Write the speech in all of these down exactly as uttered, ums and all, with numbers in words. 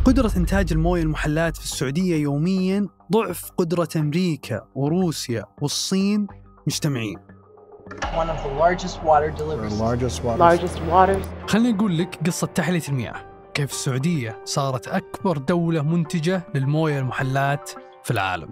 قدرة إنتاج الموية المحلات في السعودية يومياً ضعف قدرة أمريكا وروسيا والصين مجتمعين. One of the largest water deliveries. largest water. largest waters. خليني أقول لك قصة تحلية المياه، كيف السعودية صارت أكبر دولة منتجة للموية المحلات في العالم.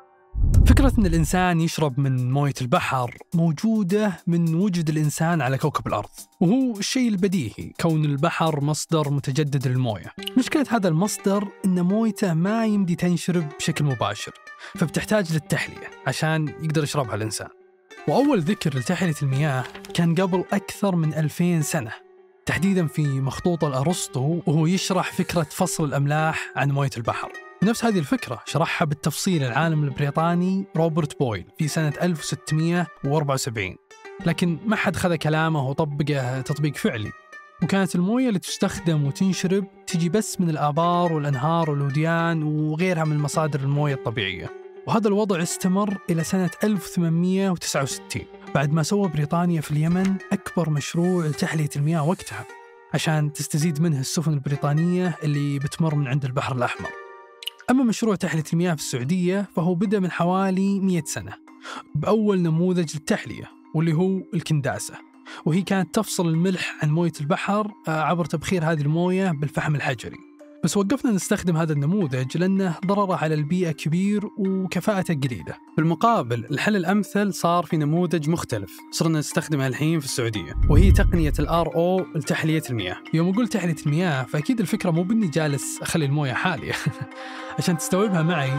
فكرة أن الإنسان يشرب من موية البحر موجودة من وجود الإنسان على كوكب الأرض، وهو الشيء البديهي كون البحر مصدر متجدد للموية. مشكلة هذا المصدر أن مويته ما يمدي تنشرب بشكل مباشر، فبتحتاج للتحلية عشان يقدر يشربها الإنسان. وأول ذكر لتحلية المياه كان قبل أكثر من ألفين سنة، تحديداً في مخطوطة الأرسطو، وهو يشرح فكرة فصل الأملاح عن موية البحر. نفس هذه الفكرة شرحها بالتفصيل العالم البريطاني روبرت بويل في سنة ألف وستمئة وأربعة وسبعين، لكن ما حد خذ كلامه وطبقه تطبيق فعلي. وكانت الموية اللي تستخدم وتنشرب تجي بس من الآبار والأنهار والوديان وغيرها من مصادر الموية الطبيعية. وهذا الوضع استمر إلى سنة ألف وثمانمئة وتسعة وستين، بعد ما سوى بريطانيا في اليمن أكبر مشروع لتحلية المياه وقتها عشان تستزيد منه السفن البريطانية اللي بتمر من عند البحر الأحمر. أما مشروع تحلية المياه في السعودية فهو بدأ من حوالي مئة سنة بأول نموذج للتحلية، واللي هو الكنداسة، وهي كانت تفصل الملح عن موية البحر عبر تبخير هذه الموية بالفحم الحجري. بس وقفنا نستخدم هذا النموذج لأنه ضرره على البيئة كبير وكفاءته قليلة. بالمقابل الحل الأمثل صار في نموذج مختلف صرنا نستخدمها الحين في السعودية، وهي تقنية الآر أو لتحلية المياه. يوم أقول تحلية المياه فأكيد الفكرة مو بإني جالس أخلي الموية حالية. عشان تستوعبها معي،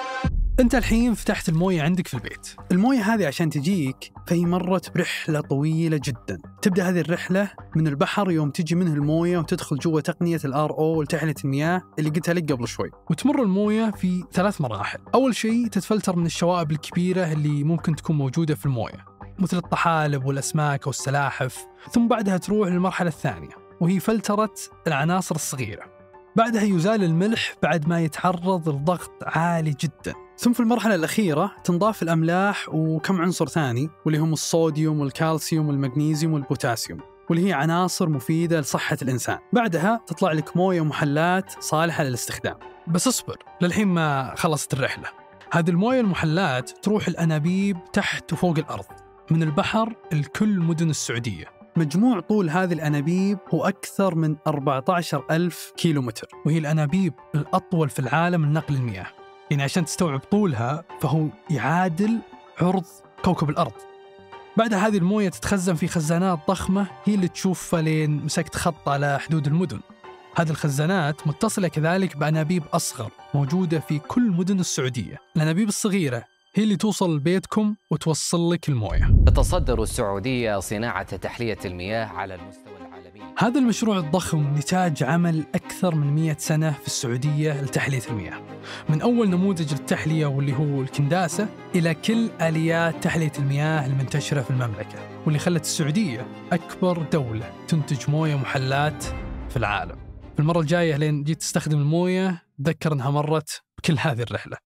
أنت الحين فتحت الموية عندك في البيت. الموية هذه عشان تجيك فهي مرت برحلة طويلة جدا. تبدأ هذه الرحلة من البحر يوم تجي منه الموية وتدخل جوا تقنية الآر أو لتحلية المياه اللي قلتها لك قبل شوي، وتمر الموية في ثلاث مراحل. أول شيء تتفلتر من الشوائب الكبيرة اللي ممكن تكون موجودة في الموية مثل الطحالب والأسماك والسلاحف، ثم بعدها تروح للمرحلة الثانية وهي فلترة العناصر الصغيرة. بعدها يزال الملح بعد ما يتعرض لضغط عالي جدا. ثم في المرحلة الأخيرة تنضاف الأملاح وكم عنصر ثاني واللي هم الصوديوم والكالسيوم والمغنيسيوم والبوتاسيوم، واللي هي عناصر مفيدة لصحة الإنسان. بعدها تطلع لك موية محلات صالحة للاستخدام. بس اصبر، للحين ما خلصت الرحلة. هذه الموية المحلات تروح الأنابيب تحت وفوق الأرض من البحر لكل مدن السعودية. مجموع طول هذه الأنابيب هو أكثر من أربعة عشر ألف كيلومتر، وهي الأنابيب الأطول في العالم لنقل المياه. يعني عشان تستوعب طولها فهو يعادل عرض كوكب الأرض. بعد هذه الموية تتخزن في خزانات ضخمة هي اللي تشوفها لين مسكت خط على حدود المدن. هذه الخزانات متصلة كذلك بأنابيب أصغر موجودة في كل مدن السعودية. الأنابيب الصغيرة هي اللي توصل لبيتكم وتوصل لك الموية. تتصدر السعودية صناعة تحلية المياه على المستوى العالمي. هذا المشروع الضخم نتاج عمل أكثر من مئة سنة في السعودية لتحلية المياه، من أول نموذج للتحلية واللي هو الكنداسة إلى كل آليات تحلية المياه المنتشرة في المملكة، واللي خلت السعودية أكبر دولة تنتج موية محلات في العالم. في المرة الجاية لين جيت تستخدم الموية تذكر أنها مرت بكل هذه الرحلة.